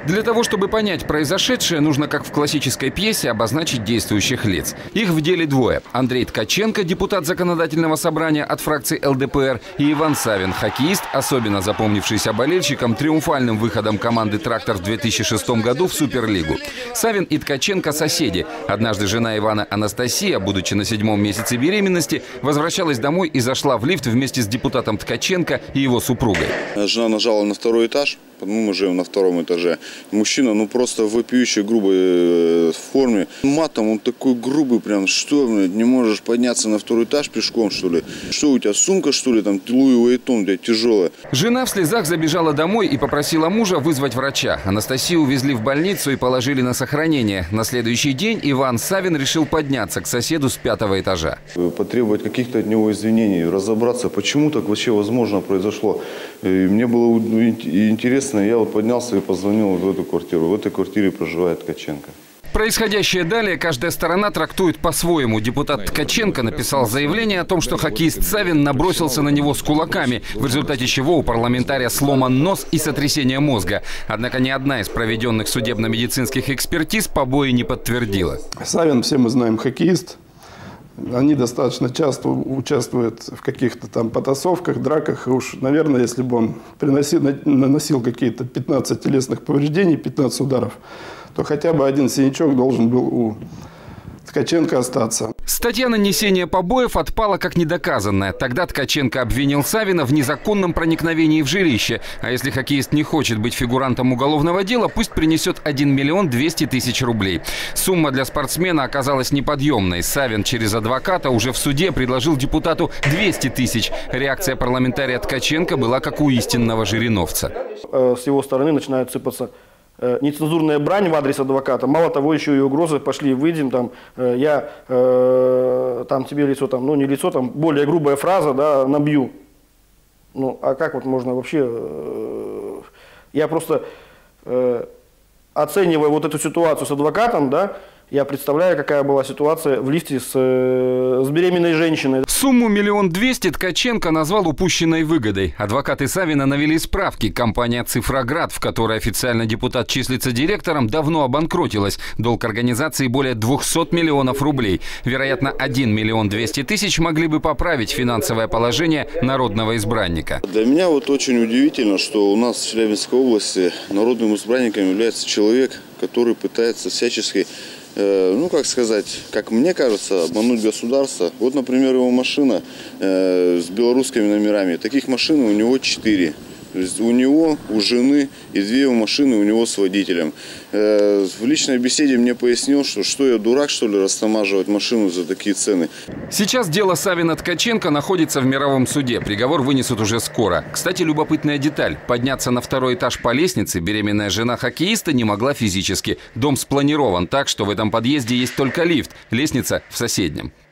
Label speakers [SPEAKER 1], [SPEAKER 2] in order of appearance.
[SPEAKER 1] Для того, чтобы понять произошедшее, нужно, как в классической пьесе, обозначить действующих лиц. Их в деле двое. Андрей Ткаченко, депутат Законодательного собрания от фракции ЛДПР, и Иван Савин, хоккеист, особенно запомнившийся болельщикам триумфальным выходом команды «Трактор» в 2006 году в Суперлигу. Савин и Ткаченко – соседи. Однажды жена Ивана Анастасия, будучи на 7-м месяце беременности, возвращалась домой и зашла в лифт вместе с депутатом Ткаченко и его супругой.
[SPEAKER 2] Жена нажала на 2-й этаж. Мы живем на 2-м этаже. Мужчина, просто в вопиющей грубой форме. Матом он такой грубый, прям, что, не можешь подняться на 2-й этаж пешком, что ли? Что, у тебя сумка, что ли, там, Луи Уэйтон, блядь, тяжелая?
[SPEAKER 1] Жена в слезах забежала домой и попросила мужа вызвать врача. Анастасию увезли в больницу и положили на сохранение. На следующий день Иван Савин решил подняться к соседу с 5-го этажа.
[SPEAKER 2] Потребовать каких-то от него извинений, разобраться, почему так вообще возможно произошло. И мне было интересно. Я поднялся и позвонил в эту квартиру. В этой квартире проживает Ткаченко.
[SPEAKER 1] Происходящее далее каждая сторона трактует по-своему. Депутат Ткаченко написал заявление о том, что хоккеист Савин набросился на него с кулаками, в результате чего у парламентария сломан нос и сотрясение мозга. Однако ни одна из проведенных судебно-медицинских экспертиз побои не подтвердила.
[SPEAKER 3] Савин, все мы знаем, хоккеист. Они достаточно часто участвуют в каких-то там потасовках, драках. И уж, наверное, если бы он наносил какие-то 15 телесных повреждений, 15 ударов, то хотя бы один синячок должен был у Ткаченко остаться.
[SPEAKER 1] Статья нанесения побоев отпала как недоказанная. Тогда Ткаченко обвинил Савина в незаконном проникновении в жилище. А если хоккеист не хочет быть фигурантом уголовного дела, пусть принесет 1 200 000 рублей. Сумма для спортсмена оказалась неподъемной. Савин через адвоката уже в суде предложил депутату 200 000. Реакция парламентария Ткаченко была как у истинного жириновца.
[SPEAKER 4] С его стороны начинают сыпаться нецензурная брань в адрес адвоката. Мало того, еще и угрозы: пошли, выйдем, там, я там тебе лицо, там, ну не лицо, там более грубая фраза, да, набью. Ну, а как вот можно вообще... Я просто оценивая вот эту ситуацию с адвокатом, да, я представляю, какая была ситуация в лифте с беременной женщиной.
[SPEAKER 1] Сумму 1 200 000 Ткаченко назвал упущенной выгодой. Адвокаты Савина навели справки. Компания «Цифроград», в которой официально депутат числится директором, давно обанкротилась. Долг организации более 200 миллионов рублей. Вероятно, 1 200 000 могли бы поправить финансовое положение народного избранника.
[SPEAKER 2] Для меня вот очень удивительно, что у нас в Челябинской области народным избранником является человек, который пытается всячески, ну, как сказать, как мне кажется, обмануть государство. Вот, например, его машина с белорусскими номерами. Таких машин у него 4. То есть у него, у жены и 2 его машины у него с водителем. В личной беседе мне пояснил, что я дурак, что ли, растамаживать машину за такие цены.
[SPEAKER 1] Сейчас дело Савина-Ткаченко находится в мировом суде. Приговор вынесут уже скоро. Кстати, любопытная деталь. Подняться на 2-й этаж по лестнице беременная жена хоккеиста не могла физически. Дом спланирован так, что в этом подъезде есть только лифт. Лестница в соседнем.